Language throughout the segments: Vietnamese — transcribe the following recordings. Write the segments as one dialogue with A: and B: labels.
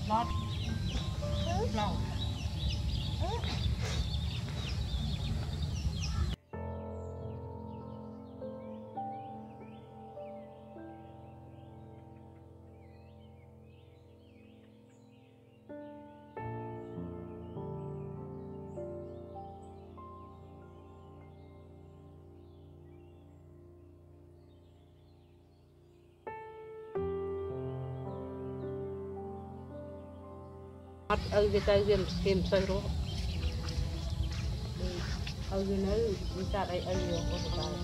A: lót lẩu ở cái tay viêm kem sôi đó ở cái nơi người ta đây ở nhiều có thể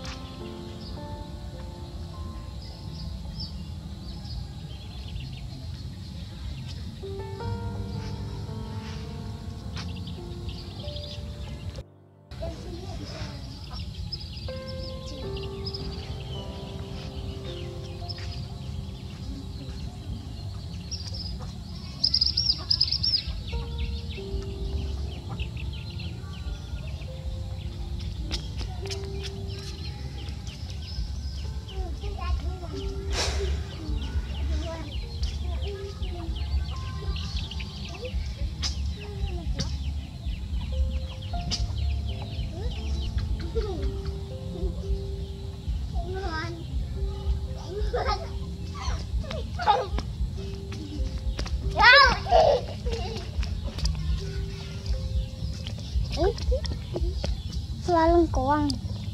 B: selalu koang.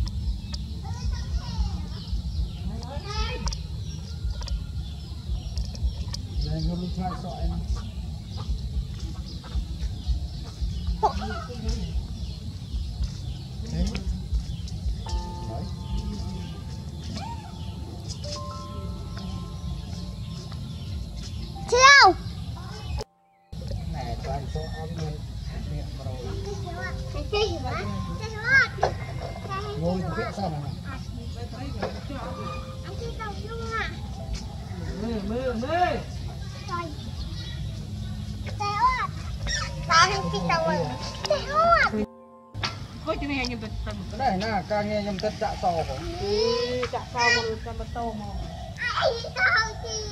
B: Chiêu.
C: Này toàn số ông luôn. Ngồi cái sao này?
B: Anh chỉ tao luôn à.
A: mưa
B: Rồi. Tao à. Tao không chỉ tao rồi. Tao à.
A: có chuyện này nhưng mà
C: Cái này là càng nghe nhầm tất dạ to không?
A: chả sao mà to mà
B: Ai tao chi.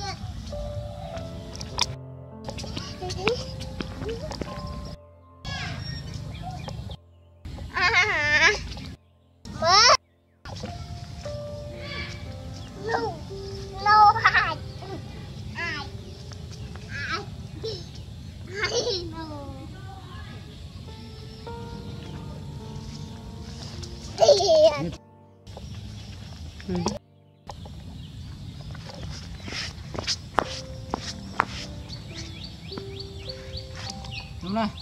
A: đúng rồi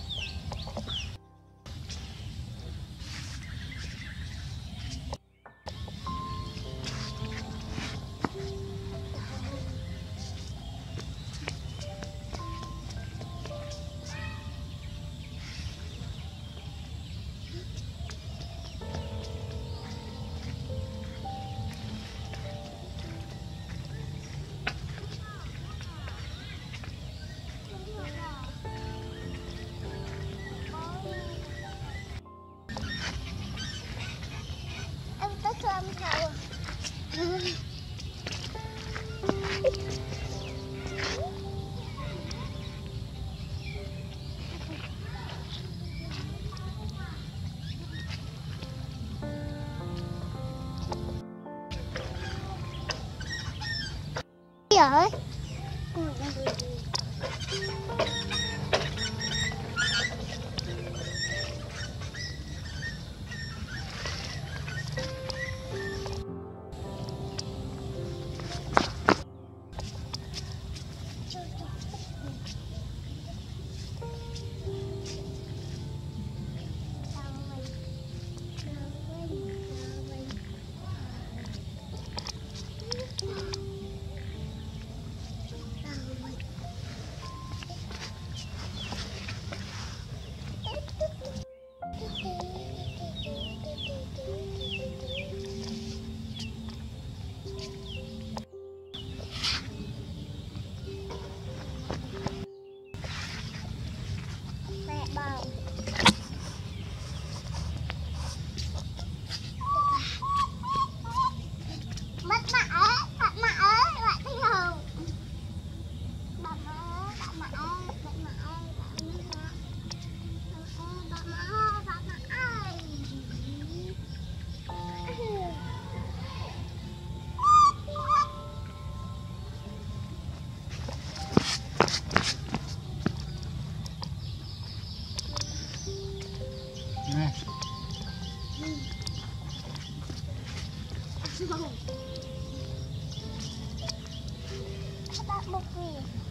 B: Em tới cho em thầu. Rồi. Các bạn bốc quỳ.